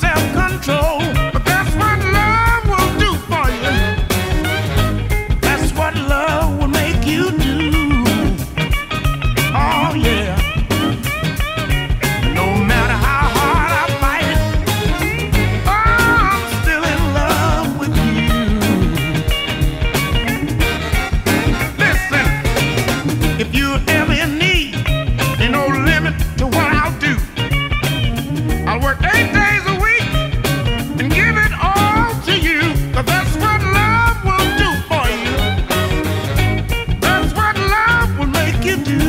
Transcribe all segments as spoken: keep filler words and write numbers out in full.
self-control. But that's what love will do for you. That's what love will make you do. Oh yeah. No matter how hard I fight it, oh, I'm still in love with you. Listen, if you're ever in need, ain't no limit to what I'll do. I'll work eight days a week and give it all to you. 'Cause that's what love will do for you. That's what love will make you do.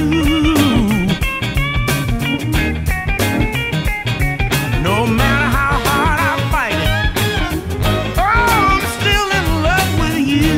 No matter how hard I fight it, oh, I'm still in love with you.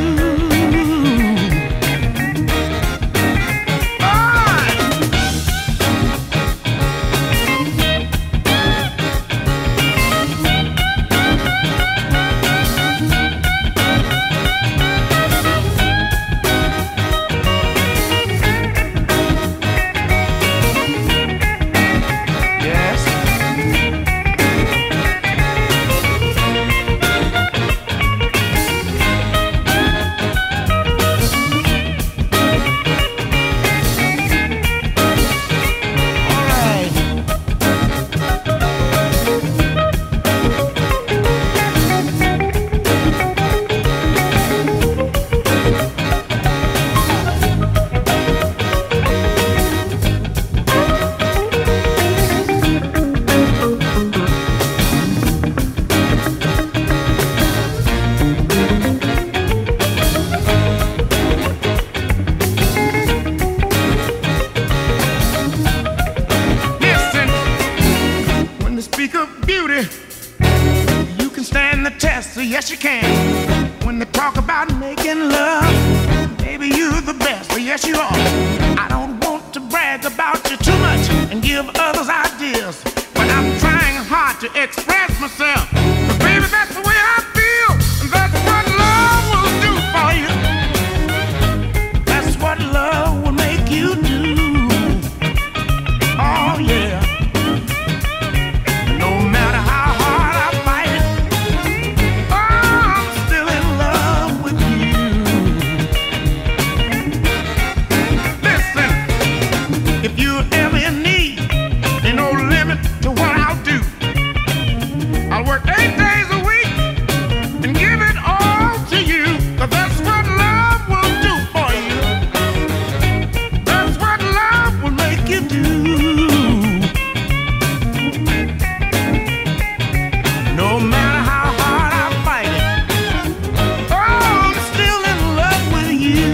Speak of beauty, you can stand the test, so yes you can. When they talk about making love, baby you're the best, so yes you are. I don't want to brag about you too much and give others ideas, but I'm trying hard to express myself. But baby, that's the way I feel, and that's what love will do for you. That's what love will make you do. Oh yeah. If you're ever in need, ain't no limit to what I'll do. I'll work eight days a week and give it all to you. 'Cause that's what love will do for you. That's what love will make you do. No matter how hard I fight it, oh, I'm still in love with you.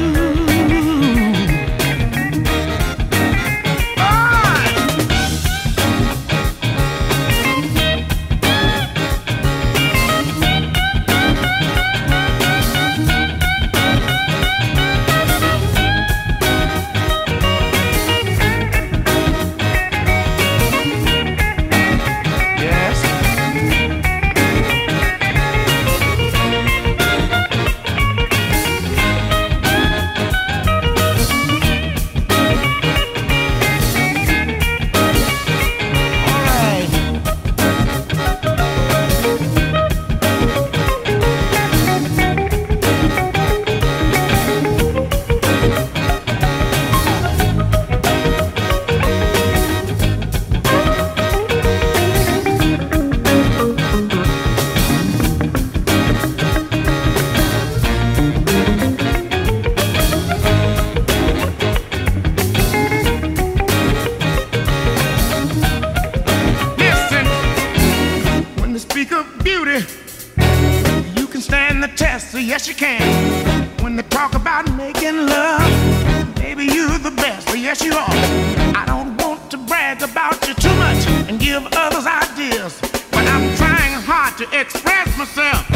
Speak of beauty, you can stand the test, so yes you can. When they talk about making love, baby you're the best, so yes you are. I don't want to brag about you too much and give others ideas, but I'm trying hard to express myself.